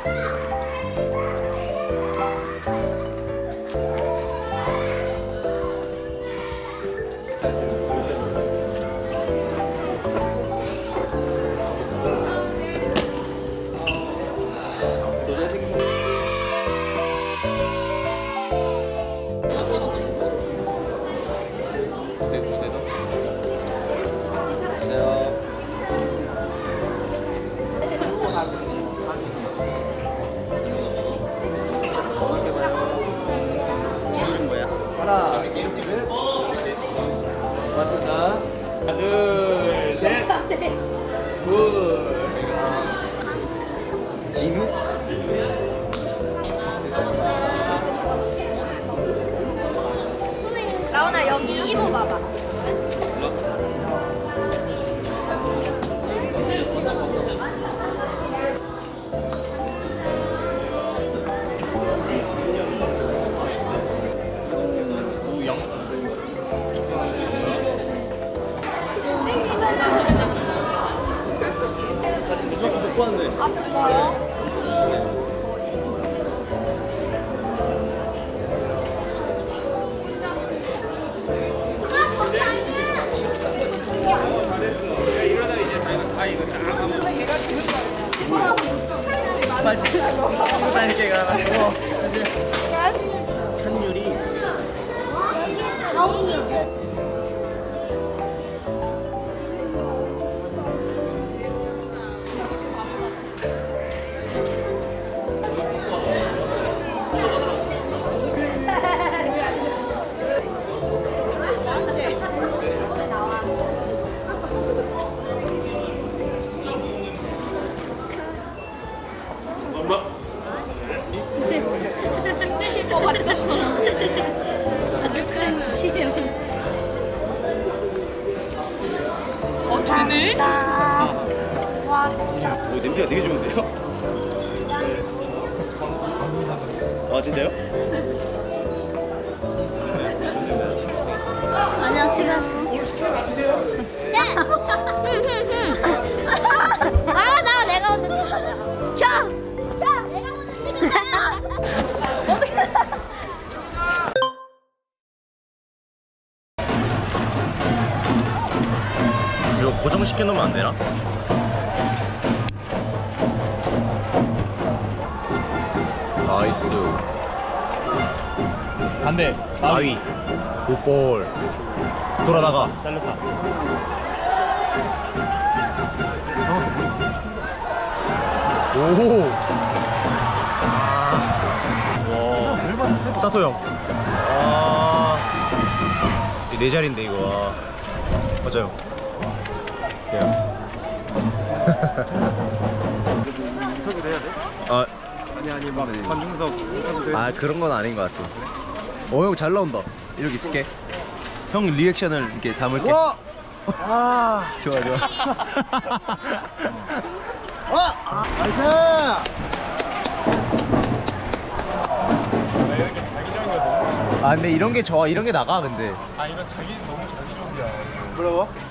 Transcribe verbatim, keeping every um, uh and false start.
하나, 둘, 셋, 굿. 진우? 라온아 여기 일 호 봐봐. 아 진짜요? 찬율이 힘드실 것 같죠? 아주 큰 시름. 어 되네? 와. 오, 냄새가 되게 좋은데요? 아 진짜요? 아니야 지금. 야. 아나 내가 오늘. 야. 야 내가 오늘 찍은다. 어떻게? 이거 고정시켜 놓으면 안 되나? 나이스. 반대 나위. 굿볼. 돌아나가. 잘렸다. 오. 와. 사토 형. 아. 내 자리인데 이거. 맞아요. 야. 인터뷰도 해야 돼? 아, 아니 아니 막 관중석 인터뷰도 해? 아 그런 건 아닌 것 같아. 어, 형 잘 나온다. 이렇게 있을게. 형 리액션을 이렇게 담을게. 와! 아! 좋아 좋아. 와! 아, 나이스! 이렇게 자기적인 거 너무 아 근데 이런 게 좋아. 이런 게 나가 근데. 아 이런 자기 너무 자기적이야. 뭐라고?